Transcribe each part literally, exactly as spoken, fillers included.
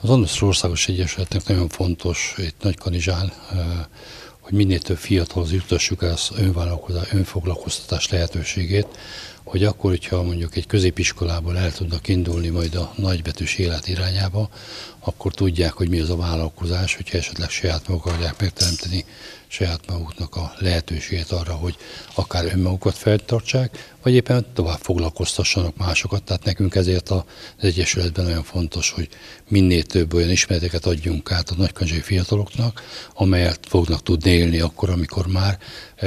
Az Andöször Országos Egyesületnek nagyon fontos itt Nagykanizsán, hogy minél több fiatalhoz juttassuk el az önvállalkozás, önfoglalkoztatás lehetőségét, hogy akkor, hogyha mondjuk egy középiskolából el tudnak indulni majd a nagybetűs élet irányába, akkor tudják, hogy mi az a vállalkozás, hogyha esetleg saját maguk akarják megteremteni saját maguknak a lehetőséget arra, hogy akár önmagukat feltartsák, vagy éppen tovább foglalkoztassanak másokat. Tehát nekünk ezért az Egyesületben nagyon fontos, hogy minél több olyan ismereteket adjunk át a nagykanizsai fiataloknak, amelyet fognak tudni élni akkor, amikor már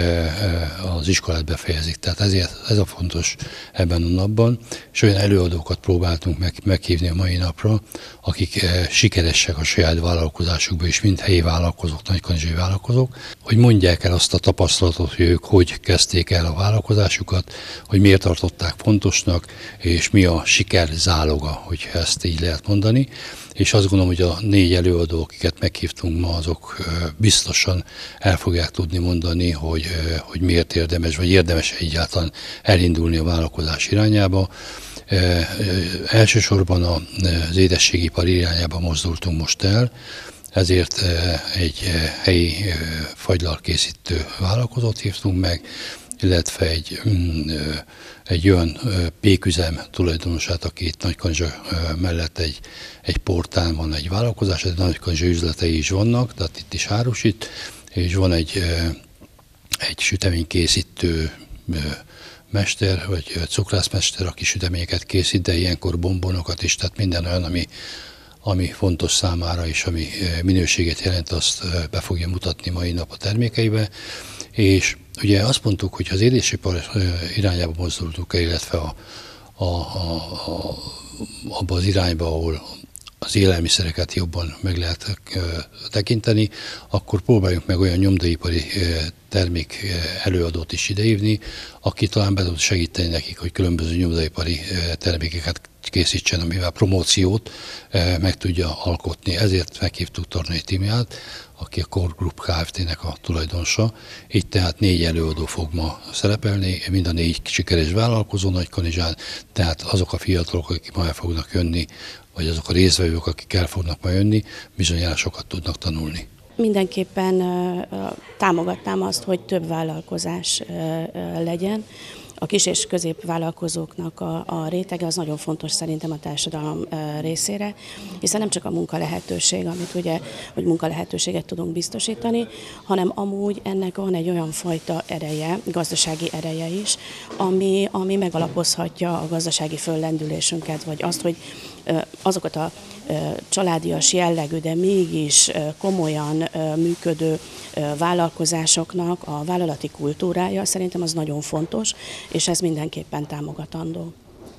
az iskolát befejezik. Tehát ezért ez a fontos ebben a napban, és olyan előadókat próbáltunk meg, meghívni a mai napra, akik sikeresek a saját vállalkozásukban is, mind helyi vállalkozók, nagykanizsai vállalkozók, hogy mondják el azt a tapasztalatot, hogy ők hogy kezdték el a vállalkozásukat, hogy miért tartották fontosnak, és mi a siker záloga, hogyha ezt így lehet mondani. És azt gondolom, hogy a négy előadó, akiket meghívtunk ma, azok biztosan el fogják tudni mondani, hogy, hogy miért érdemes, vagy érdemes egyáltalán elindulni a vállalkozás irányába. Elsősorban az édességipar irányába mozdultunk most el, ezért egy helyi fagylalkészítő vállalkozót hívtunk meg, illetve egy, egy olyan péküzem tulajdonosát, aki itt Nagykanizsa mellett egy, egy portán van egy vállalkozás, egy Nagykanizsa üzletei is vannak, tehát itt is árusít, és van egy, egy süteménykészítő mester, vagy cukrászmester, aki süteményeket készít, de ilyenkor bombonokat is, tehát minden olyan, ami, ami fontos számára, és ami minőséget jelent, azt be fogja mutatni mai nap a termékeibe. És ugye azt mondtuk, hogy az édességipar irányába mozdultunk el, illetve a, a, a, a, abba az irányba, ahol az élelmiszereket jobban meg lehet tekinteni, akkor próbáljuk meg olyan nyomdaipari termék előadót is idehívni, aki talán be tud segíteni nekik, hogy különböző nyomdaipari termékeket készítsen, amivel promóciót meg tudja alkotni. Ezért meghívtuk Tornai Tímeát, aki a Core Group Kft-nek a tulajdonosa. Így tehát négy előadó fog ma szerepelni, mind a négy sikeres vállalkozó Nagykanizsán, tehát azok a fiatalok, akik ma el fognak jönni, vagy azok a résztvevők, akik el fognak ma jönni, bizonyára sokat tudnak tanulni. Mindenképpen uh, támogatnám azt, hogy több vállalkozás uh, uh, legyen. A kis és középvállalkozóknak a, a rétege az nagyon fontos szerintem a társadalom uh, részére, hiszen nem csak a munka lehetőség, amit ugye, hogy munka lehetőséget tudunk biztosítani, hanem amúgy ennek van egy olyan fajta ereje, gazdasági ereje is, ami, ami megalapozhatja a gazdasági föllendülésünket, vagy azt, hogy uh, azokat a családias jellegű, de mégis komolyan működő vállalkozásoknak a vállalati kultúrája szerintem az nagyon fontos, és ez mindenképpen támogatandó.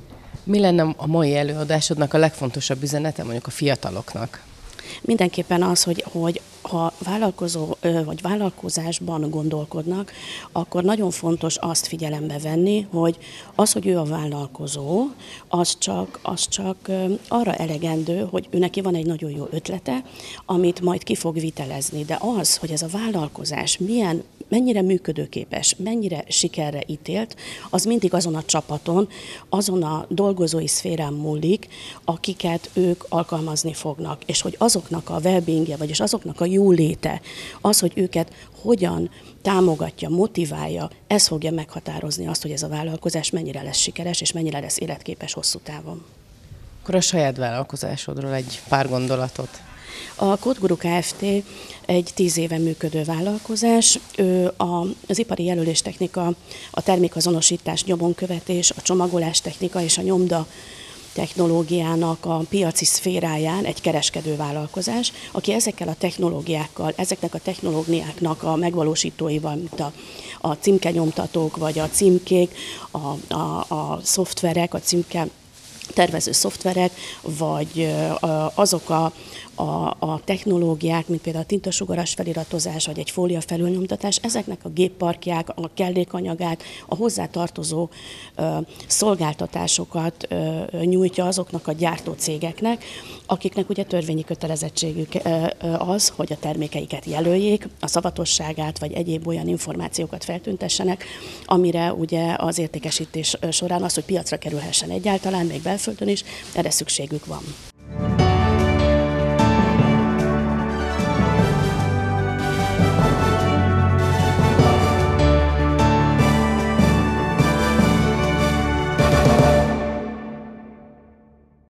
Mi lenne a mai előadásodnak a legfontosabb üzenete mondjuk a fiataloknak? Mindenképpen az, hogy, hogy ha vállalkozó vagy vállalkozásban gondolkodnak, akkor nagyon fontos azt figyelembe venni, hogy az, hogy ő a vállalkozó, az csak, az csak arra elegendő, hogy ő neki van egy nagyon jó ötlete, amit majd ki fog vitelezni. De az, hogy ez a vállalkozás milyen, mennyire működőképes, mennyire sikerre ítélt, az mindig azon a csapaton, azon a dolgozói szférán múlik, akiket ők alkalmazni fognak. És hogy azoknak a well-beingje, vagyis azoknak a jóléte, az, hogy őket hogyan támogatja, motiválja, ez fogja meghatározni azt, hogy ez a vállalkozás mennyire lesz sikeres, és mennyire lesz életképes hosszú távon. Akkor a saját vállalkozásodról egy pár gondolatot. A Code Group Kft. Egy tíz éve működő vállalkozás. Ő az ipari jelöléstechnika, a termékazonosítás, nyomonkövetés, a csomagolás technika és a nyomda technológiának a piaci szféráján egy kereskedő vállalkozás, aki ezekkel a technológiákkal, ezeknek a technológiáknak a megvalósítóival, mint a, a címkenyomtatók, vagy a címkék, a, a, a szoftverek, a címke tervező szoftverek, vagy azok a, a, a technológiák, mint például a tintasugaras feliratozás, vagy egy fólia felülnyomtatás, ezeknek a gépparkják, a kellékanyagát, a hozzátartozó ö, szolgáltatásokat ö, nyújtja azoknak a gyártó cégeknek, akiknek ugye törvényi kötelezettségük ö, ö, az, hogy a termékeiket jelöljék, a szavatosságát, vagy egyéb olyan információkat feltüntessenek, amire ugye az értékesítés során az, hogy piacra kerülhessen egyáltalán, még belföldön is, erre szükségük van.